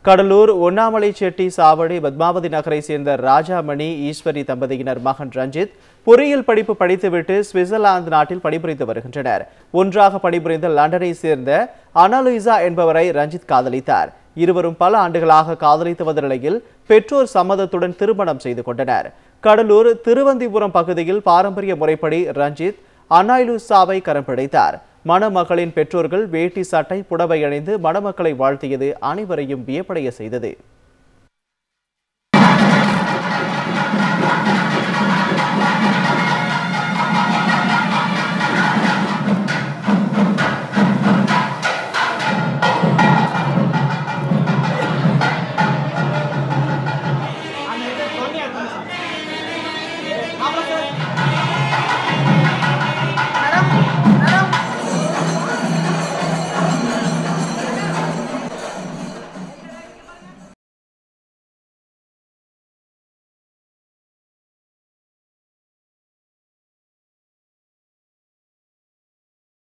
கடலூர் ஒண்ணாமலை செட்டி சாவடி பத்மாவதி நகரை சேர்ந்த ராஜாமணி ஈஸ்வரி தம்பதியினர் மகன் ரஞ்சித் பொறியியல் படிப்பு படித்துவிட்டு சுவிட்சர்லாந்து நாட்டில் பணிபுரிந்து வருகின்றனர். ஒன்றாக பணிபுரிந்த லண்டனை சேர்ந்த அனலுயிசா என்பவரை ரஞ்சித் காதலித்தார். இருவரும் பல ஆண்டுகளாக காதலித்து வந்த நிலையில் பெற்றோர் சம்மதத்துடன் திருமணம் செய்து கொண்டனர். கடலூர் திருவந்திபுரம் பகுதியில் பாரம்பரிய முறைப்படி ரஞ்சித் அனலுயிசாவை கரம் பிடித்தார். மணமகளின் பெற்றோர்கள் வேட்டி சட்டை புடவை அணிந்து மணமக்களை வாழ்த்தியது அனைவரையும் வியப்படைய செய்தது.